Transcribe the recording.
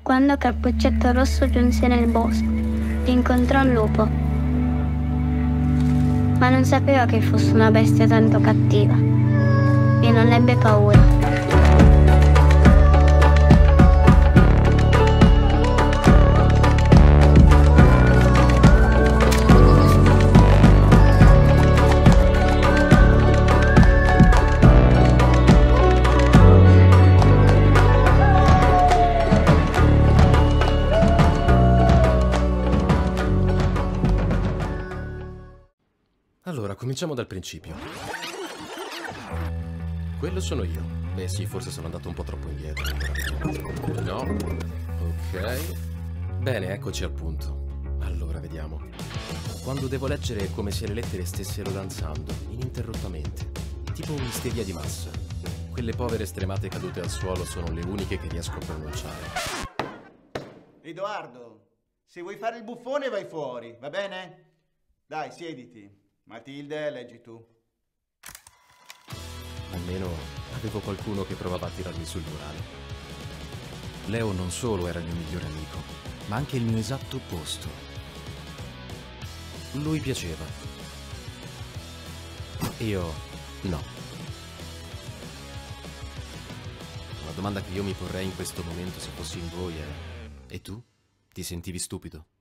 quando Cappuccetto Rosso giunse nel bosco, incontrò un lupo, ma non sapeva che fosse una bestia tanto cattiva e non ebbe paura. Allora, cominciamo dal principio. Quello sono io. Beh sì, forse sono andato un po' troppo indietro. No. Ok. Bene, eccoci al punto. Allora, vediamo. Quando devo leggere è come se le lettere stessero danzando, ininterrottamente. Tipo un'isteria di massa. Quelle povere stremate cadute al suolo sono le uniche che riesco a pronunciare. Edoardo, se vuoi fare il buffone vai fuori, va bene? Dai, siediti. Matilde, leggi tu. Almeno avevo qualcuno che provava a tirarmi sul morale. Leo non solo era il mio migliore amico, ma anche il mio esatto opposto. Lui piaceva. Io no. La domanda che io mi porrei in questo momento se fossi in voi è: e tu? Ti sentivi stupido?